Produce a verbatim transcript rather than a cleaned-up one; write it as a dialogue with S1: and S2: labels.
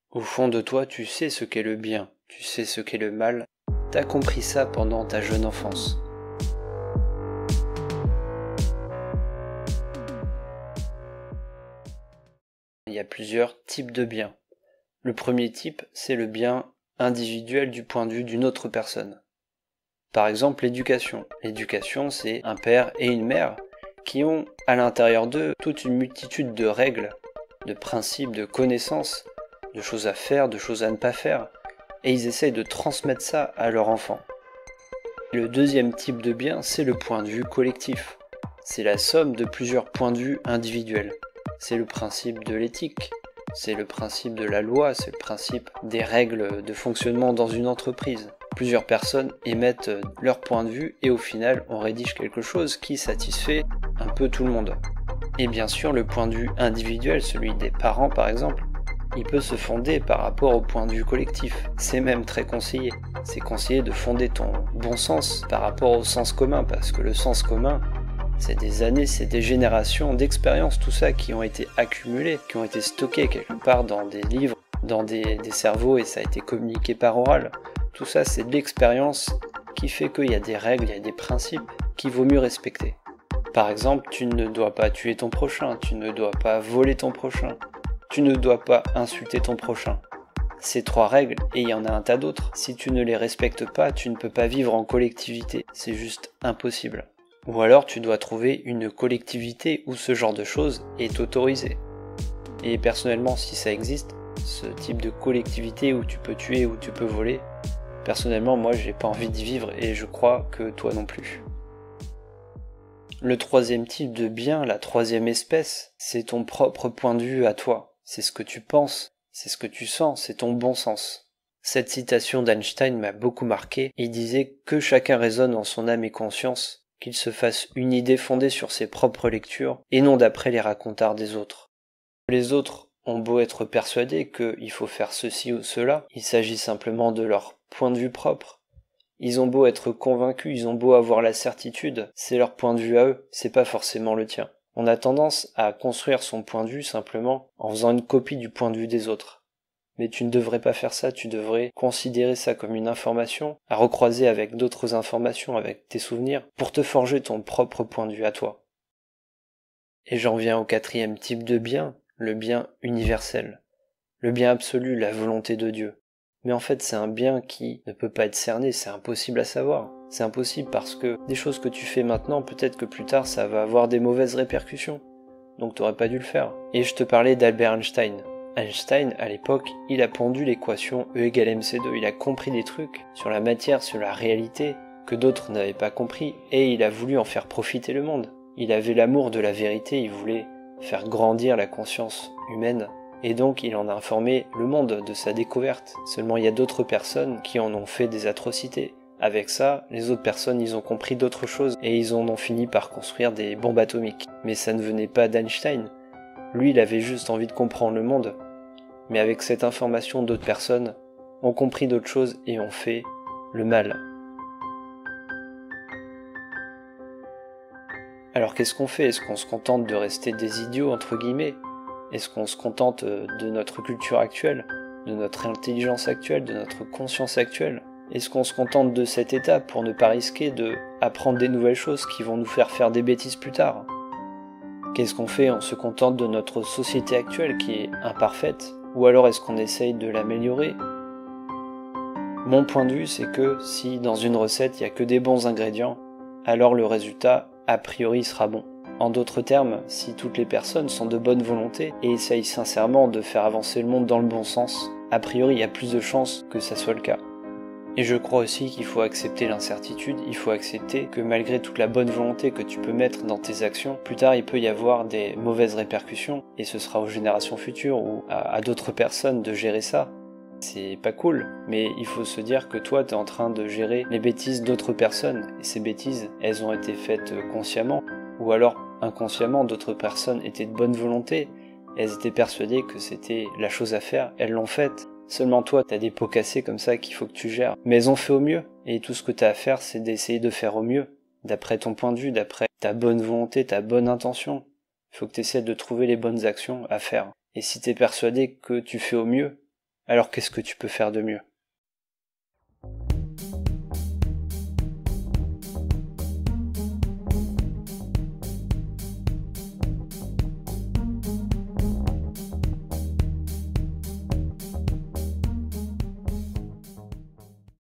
S1: Au fond de toi, tu sais ce qu'est le bien, tu sais ce qu'est le mal, t'as compris ça pendant ta jeune enfance. Il y a plusieurs types de biens. Le premier type, c'est le bien individuel du point de vue d'une autre personne. Par exemple, l'éducation. L'éducation, c'est un père et une mère qui ont à l'intérieur d'eux toute une multitude de règles, de principes, de connaissances, de choses à faire, de choses à ne pas faire, et ils essayent de transmettre ça à leur enfant. Le deuxième type de bien, c'est le point de vue collectif. C'est la somme de plusieurs points de vue individuels. C'est le principe de l'éthique, c'est le principe de la loi, c'est le principe des règles de fonctionnement dans une entreprise. Plusieurs personnes émettent leur point de vue et au final on rédige quelque chose qui satisfait un peu tout le monde. Et bien sûr le point de vue individuel, celui des parents par exemple, il peut se fonder par rapport au point de vue collectif. C'est même très conseillé. C'est conseillé de fonder ton bon sens par rapport au sens commun, parce que le sens commun, c'est des années, c'est des générations d'expériences, tout ça qui ont été accumulées, qui ont été stockées quelque part dans des livres, dans des, des cerveaux, et ça a été communiqué par oral. Tout ça, c'est de l'expérience qui fait qu'il y a des règles, il y a des principes qu'il vaut mieux respecter. Par exemple, tu ne dois pas tuer ton prochain, tu ne dois pas voler ton prochain, tu ne dois pas insulter ton prochain. Ces trois règles, et il y en a un tas d'autres, si tu ne les respectes pas, tu ne peux pas vivre en collectivité, c'est juste impossible. Ou alors tu dois trouver une collectivité où ce genre de choses est autorisé. Et personnellement, si ça existe, ce type de collectivité où tu peux tuer, où tu peux voler, personnellement, moi j'ai pas envie d'y vivre et je crois que toi non plus. Le troisième type de bien, la troisième espèce, c'est ton propre point de vue à toi. C'est ce que tu penses, c'est ce que tu sens, c'est ton bon sens. Cette citation d'Einstein m'a beaucoup marqué. Il disait que chacun raisonne en son âme et conscience, qu'il se fasse une idée fondée sur ses propres lectures et non d'après les racontards des autres. Les autres ont beau être persuadés qu'il faut faire ceci ou cela, il s'agit simplement de leur point de vue propre. Ils ont beau être convaincus, ils ont beau avoir la certitude, c'est leur point de vue à eux, c'est pas forcément le tien. On a tendance à construire son point de vue simplement en faisant une copie du point de vue des autres. Mais tu ne devrais pas faire ça, tu devrais considérer ça comme une information, à recroiser avec d'autres informations, avec tes souvenirs, pour te forger ton propre point de vue à toi. Et j'en viens au quatrième type de bien, le bien universel. Le bien absolu, la volonté de Dieu. Mais en fait, c'est un bien qui ne peut pas être cerné, c'est impossible à savoir. C'est impossible parce que des choses que tu fais maintenant, peut-être que plus tard, ça va avoir des mauvaises répercussions. Donc t'aurais pas dû le faire. Et je te parlais d'Albert Einstein. Einstein, à l'époque, il a pondu l'équation E égale M C deux. Il a compris des trucs sur la matière, sur la réalité, que d'autres n'avaient pas compris, et il a voulu en faire profiter le monde. Il avait l'amour de la vérité, il voulait faire grandir la conscience humaine. Et donc il en a informé le monde de sa découverte. Seulement il y a d'autres personnes qui en ont fait des atrocités. Avec ça, les autres personnes ils ont compris d'autres choses et ils en ont fini par construire des bombes atomiques. Mais ça ne venait pas d'Einstein. Lui il avait juste envie de comprendre le monde. Mais avec cette information, d'autres personnes ont compris d'autres choses et ont fait le mal. Alors qu'est-ce qu'on fait? Est-ce qu'on se contente de rester des idiots entre guillemets? Est-ce qu'on se contente de notre culture actuelle, de notre intelligence actuelle, de notre conscience actuelle? Est-ce qu'on se contente de cet état pour ne pas risquer de apprendre des nouvelles choses qui vont nous faire faire des bêtises plus tard? Qu'est-ce qu'on fait? On se contente de notre société actuelle qui est imparfaite? Ou alors est-ce qu'on essaye de l'améliorer? Mon point de vue, c'est que si dans une recette il n'y a que des bons ingrédients, alors le résultat, a priori, sera bon. En d'autres termes, si toutes les personnes sont de bonne volonté et essayent sincèrement de faire avancer le monde dans le bon sens, a priori il y a plus de chances que ça soit le cas. Et je crois aussi qu'il faut accepter l'incertitude, il faut accepter que malgré toute la bonne volonté que tu peux mettre dans tes actions, plus tard il peut y avoir des mauvaises répercussions et ce sera aux générations futures ou à, à d'autres personnes de gérer ça. C'est pas cool, mais il faut se dire que toi t'es en train de gérer les bêtises d'autres personnes et ces bêtises, elles ont été faites consciemment ou alors inconsciemment d'autres personnes étaient de bonne volonté, elles étaient persuadées que c'était la chose à faire, elles l'ont faite. Seulement toi, t'as des pots cassés comme ça qu'il faut que tu gères. Mais elles ont fait au mieux, et tout ce que t'as à faire, c'est d'essayer de faire au mieux, d'après ton point de vue, d'après ta bonne volonté, ta bonne intention. Il faut que t'essaies de trouver les bonnes actions à faire. Et si t'es persuadé que tu fais au mieux, Alors qu'est-ce que tu peux faire de mieux?